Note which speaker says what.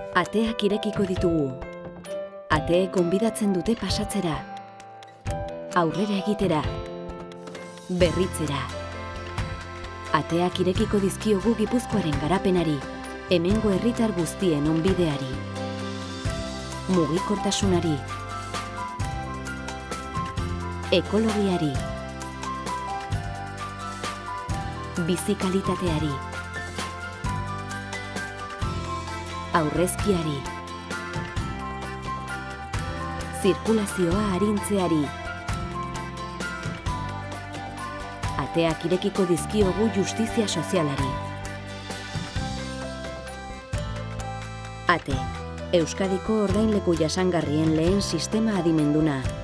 Speaker 1: Ateak irekiko ditugu. Ateek gonbidatzen dute pasatzera. Aurrera egitera. Berritzera. Ateak irekiko dizkiogu Gipuzkoaren garapenari, hemengo herritar guztien onbideari. Mugikortasunari. Ekologiari. Bizi kalitateari. Aurrezkiari. Zirkulazioa arintzeari. Ateak irekiko dizkiogu justizia sozialari. Ate, Euskadiko ordainleku jasangarrien lehen sistema adimenduna.